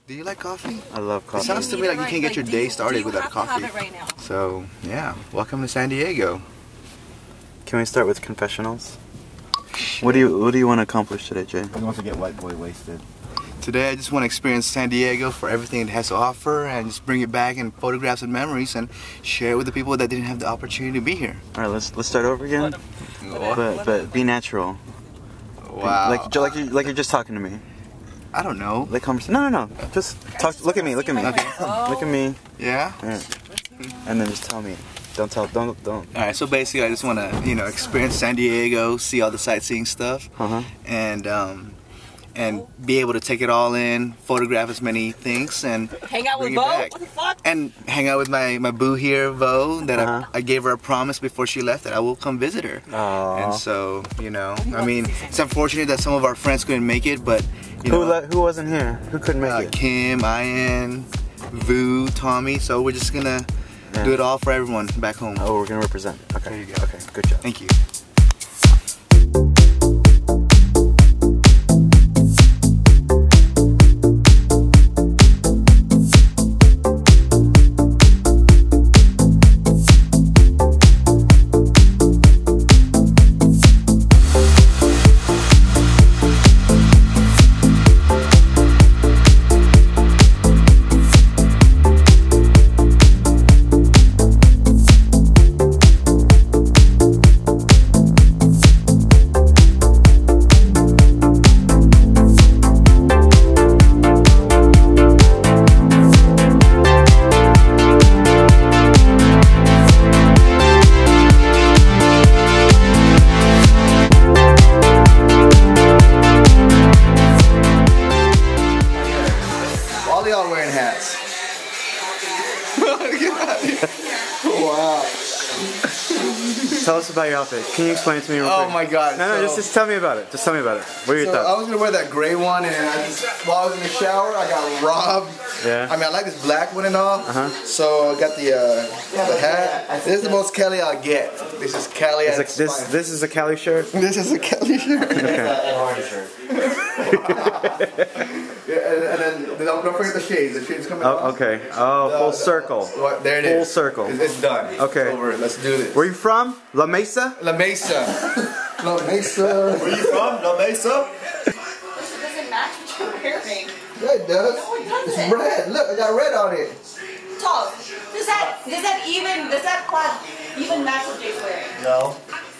Do you like coffee? I love coffee. It sounds to me like you can't get your day started without coffee. So, yeah, welcome to San Diego. Can we start with confessionals? What do you want to accomplish today, Jay? He wants to get white boy wasted. Today I just want to experience San Diego for everything it has to offer and just bring it back in photographs and memories and share it with the people that didn't have the opportunity to be here. Alright, let's start over again. But be natural. Wow. Like you're just talking to me. I don't know. Like no. Just talk. Look at me. Look at me. Okay. Look at me. Yeah? And then just tell me. Don't. Alright, so basically I just want to, experience San Diego, see all the sightseeing stuff, and be able to take it all in, photograph as many things, and hang out with bring Vo? it back. What the fuck? And hang out with my boo here, Vo, that I gave her a promise before she left that I will come visit her. Aww. And so, I mean, it's unfortunate that some of our friends couldn't make it, but who wasn't here? Who couldn't make it? Kim, Ian, Vu, Tommy. So we're just gonna do it all for everyone back home. Oh, we're gonna represent. Okay. There you go. Okay. Good job. Thank you. All y'all wearing hats. Wow. Tell us about your outfit. Can you explain it to me real quick? Oh my god. No, just tell me about it. Just tell me about it. What are your thoughts? I was gonna wear that gray one, and while I was in the shower, I got robbed. Yeah. I mean, I like this black one and all. So I got the hat. This is the most Cali I'll get. This is Cali. This is a Cali shirt. This is a Cali shirt. And then don't forget the shades. The shades coming off. Okay. Oh, full circle. There it is. Full circle. It's done. Okay. It's over. Let's do this. Where are you from? La Mesa? La Mesa. La Mesa. Where you from? La Mesa? This doesn't match what you're wearing. Yeah, it does. No, it doesn't. It's red. Look, I got red on it. Tom, does that quad even match what Jay's wearing? No.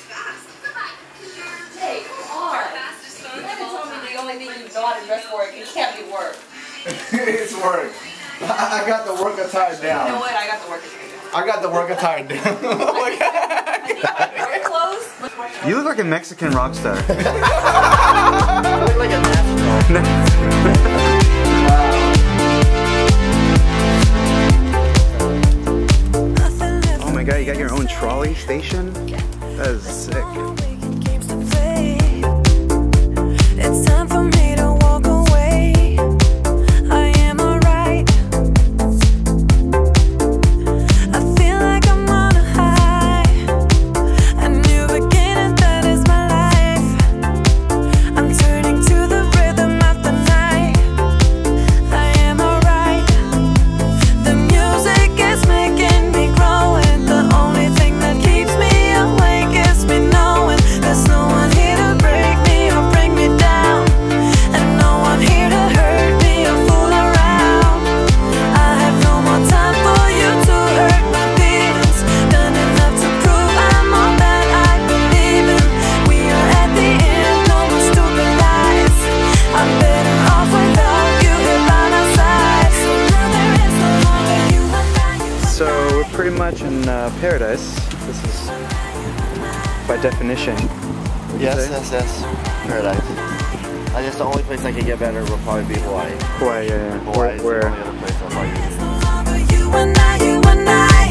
Jay, come on. You haven't told me the only thing you know how to dress for it can't be work. It's work. I got the work attire down. You know what? I got the work attire down. I got the work attire down. Oh my god. Work clothes? You look like a Mexican rock star. I look like a national. Oh my god, you got your own trolley station? That is sick. It's time for me to walk away. I am alright. I feel like I'm on a high. A new beginning, that is my life. I'm turning to the rhythm of the night. I am alright. The music is making me grow, and the only thing that keeps me awake is me knowing there's no one here to break me or bring me down. And no one here to hurt me or fool around. I have no more time for you to hurt my feelings. Done enough to prove I'm all that I believe in. We are at the end, no more stupid lies. I'm better off without you here by my side. So now there is no longer you and I. So we're pretty much in paradise. This is by definition. Would you say? Yes. Paradise. I guess the only place I could get better would probably be Hawaii. Hawaii, yeah. Hawaii is Where? the only other place I'll probably use. No longer you and I, you and I.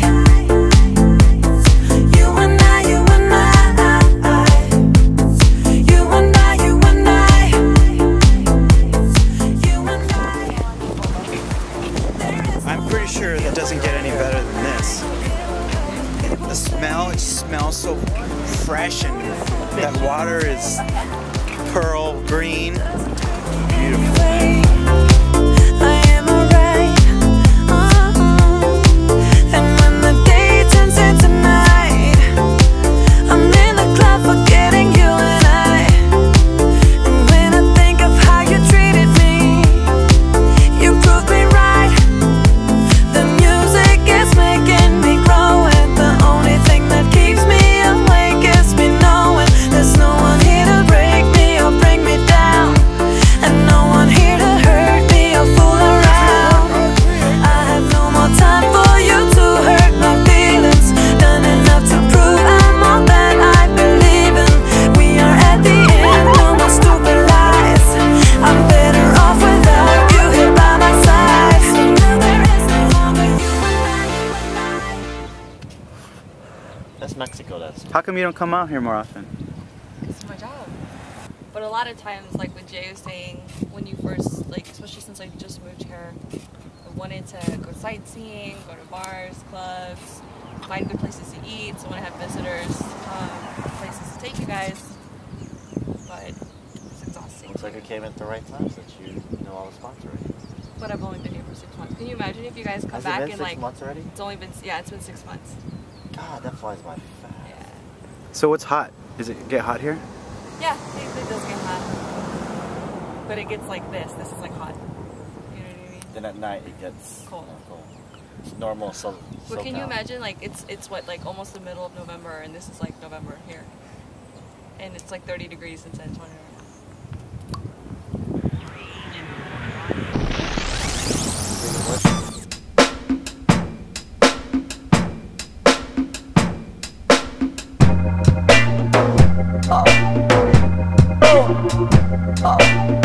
You and I, you and I. You and I, you and I. You and I. I'm pretty sure that doesn't get any better than this. The smell, it smells so fresh, and that water is pearl green. Beautiful. I am come you don't come out here more often? It's my job. But a lot of times, like what Jay was saying, when you first, like, especially since I just moved here, I wanted to go sightseeing, go to bars, clubs, find good places to eat. So when I have visitors, places to take you guys. But it's exhausting. Looks like it came at the right time since you know all the spots already. But I've only been here for 6 months. Can you imagine if you guys come Has back it been and 6 like months already? it's only been it's been 6 months. God, that flies by fast. Yeah. So what's hot? Does it get hot here? Yeah, it does get hot. But it gets like this. This is like hot. You know what I mean? Then at night it gets Cold. cold. It's normal. But can you imagine, like, it's what, like almost the middle of November, and this is like November here, and it's like 30 degrees in San Antonio. Oh.